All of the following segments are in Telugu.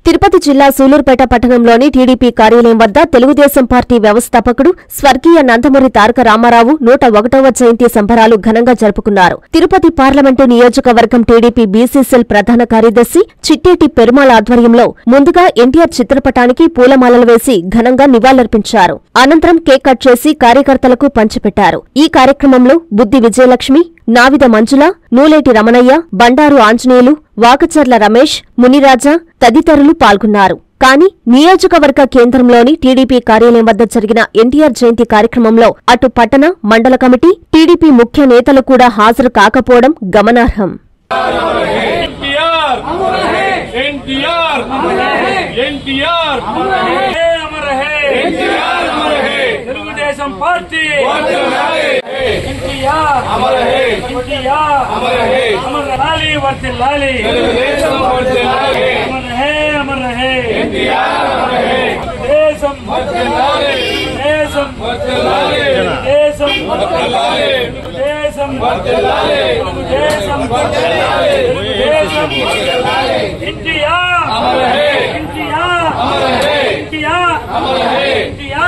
తిరుపతి జిల్లా సూలూరుపేట పట్టణంలోని టీడీపీ కార్యాలయం వద్ద తెలుగుదేశం పార్టీ వ్యవస్థాపకుడు స్వర్గీయ నందమూరి తారక రామారావు 101వ జయంతి సంబరాలు ఘనంగా జరుపుకున్నారు. తిరుపతి పార్లమెంటు నియోజకవర్గం టీడీపీ బీసీసీఎల్ ప్రధాన కార్యదర్శి చిట్టేటి పెరుమాళ ఆధ్వర్యంలో ముందుగా ఎన్టీఆర్ చిత్రపటానికి పూలమాలలు వేసి ఘనంగా నివాళులర్పించారు. అనంతరం కేక్ కట్ చేసి కార్యకర్తలకు పంచిపెట్టారు. ఈ కార్యక్రమంలో బుద్ది విజయలక్ష్మి, నావిద మంజుల, నూలేటి రమణయ్య, బండారు ఆంజనేయులు, వాకచర్ల రమేష్, మునిరాజా తదితరులు పాల్గొన్నారు. కాని నియోజకవర్గ కేంద్రంలోని టీడీపీ కార్యాలయం వద్ద జరిగిన ఎన్టీఆర్ జయంతి కార్యక్రమంలో అటు పట్టణ, మండల కమిటీ, టీడీపీ ముఖ్య నేతలు కూడా హాజరు కాకపోవడం గమనార్హం. తెలుగుదేశం పార్టీ వర్తిల్లాలి, అమర్ రహే, అమర్ రహే, దేశం దేశం దేశం దేశం దేశం దేశం ఇండియా ఇండియా ఇండియా ఇండియా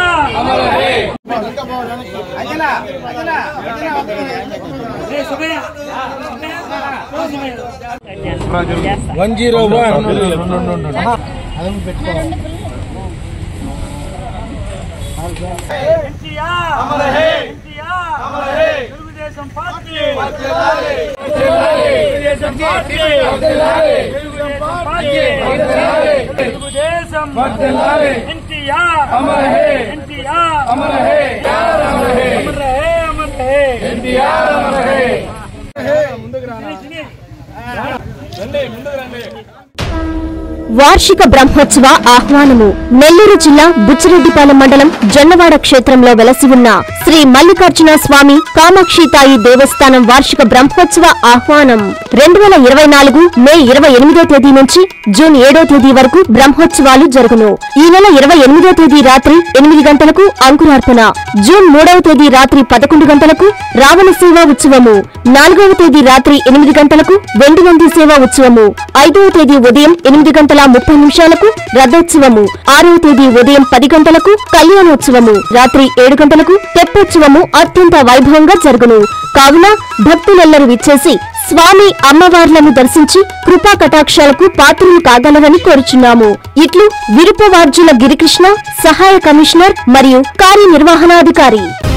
1 వార్షిక బ్రహ్మోత్సవ ఆహ్వానము. నెల్లూరు జిల్లా బుచ్చిరెడ్డిపాలెం మండలం జొన్నవాడ క్షేత్రంలో వెలసి ఉన్న శ్రీ మల్లికార్జున స్వామి కామాక్షితాయి దేవస్థానం వార్షిక బ్రహ్మోత్సవ ఆహ్వానం 2024 మే 28వ తేదీ నుంచి జూన్ 7వ తేదీ వరకు బ్రహ్మోత్సవాలు జరుగును. ఈ నెల 28వ తేదీ రాత్రి 8 గంటలకు అంకురార్పణ, జూన్ 3వ తేదీ రాత్రి 11 గంటలకు రావణ సేవా ఉత్సవము, 4వ తేదీ రాత్రి 8 గంటలకు వెండినంది సేవా ఉత్సవము, 5వ తేదీ ఉదయం 8:30 రథోత్సవము, 6వ తేదీ ఉదయం 10 గంటలకు కళ్యాణోత్సవము, రాత్రి 7 గంటలకు తెప్పోత్సవము అత్యంత వైభవంగా జరుగును. కావున భక్తులెల్లరూ విచ్చేసి స్వామి అమ్మవార్లను దర్శించి కృపా కటాక్షాలకు పాత్రలు కాగలరని కోరుచున్నాము. ఇట్లు విరుపవార్జుల గిరికృష్ణ, సహాయ కమిషనర్ మరియు కార్యనిర్వహణాధికారి.